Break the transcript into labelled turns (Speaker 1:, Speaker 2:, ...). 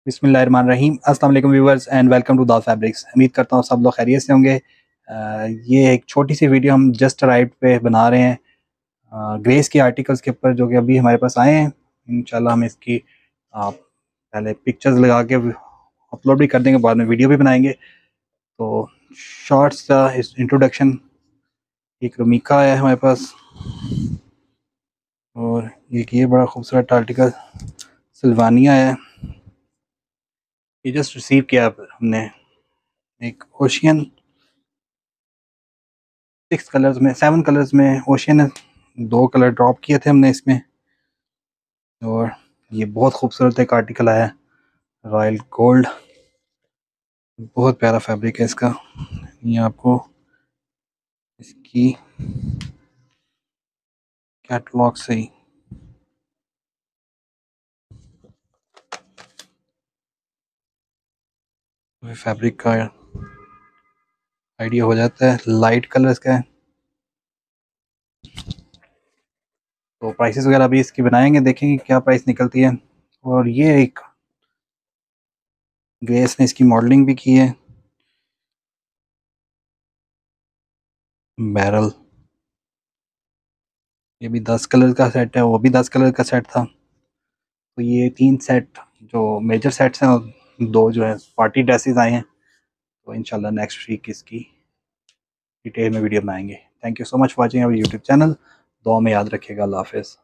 Speaker 1: बिस्मिल्लाहिर्रहमानिर्रहीम। अस्सलाम वालेकुम viewers and welcome to the fabrics. उम्मीद करता हूँ सब लोग खैरियत से होंगे। ये एक छोटी सी वीडियो हम जस्ट अराइव पे बना रहे हैं ग्रेस के आर्टिकल्स के ऊपर जो कि अभी हमारे पास आए हैं। इंशाल्लाह हम इसकी पहले पिक्चर्स लगा के अपलोड भी कर देंगे, बाद में वीडियो भी बनाएंगे। तो शॉर्ट्स सा इंट्रोडक्शन, एक रुमिका है हमारे पास और एक ये बड़ा खूबसूरत आर्टिकल सिल्वानिया है। ये जस्ट रिसीव किया हमने। एक ओशियन 7 कलर्स में ओशियन है। 2 कलर ड्रॉप किए थे हमने इसमें और ये बहुत खूबसूरत एक आर्टिकल आया है, रॉयल गोल्ड। बहुत प्यारा फैब्रिक है इसका। ये आपको इसकी कैटलॉग से ही फैब्रिक का आइडिया हो जाता है। लाइट कलर्स का है। तो प्राइसेस वगैरह अभी इसकी बनाएंगे, देखेंगे क्या प्राइस निकलती है। और ये एक ग्रेस ने इसकी मॉडलिंग भी की है। बैरल, ये भी 10 कलर का सेट है, वो भी 10 कलर का सेट था। तो ये 3 सेट जो मेजर सेट्स हैं, 2 जो है पार्टी ड्रेसेस आए हैं। तो इंशाल्लाह नेक्स्ट वीक इसकी डिटेल में वीडियो बनाएंगे। Thank you so much for watching our YouTube channel. दुआ में याद रखिएगा। अल्लाह हाफिज़।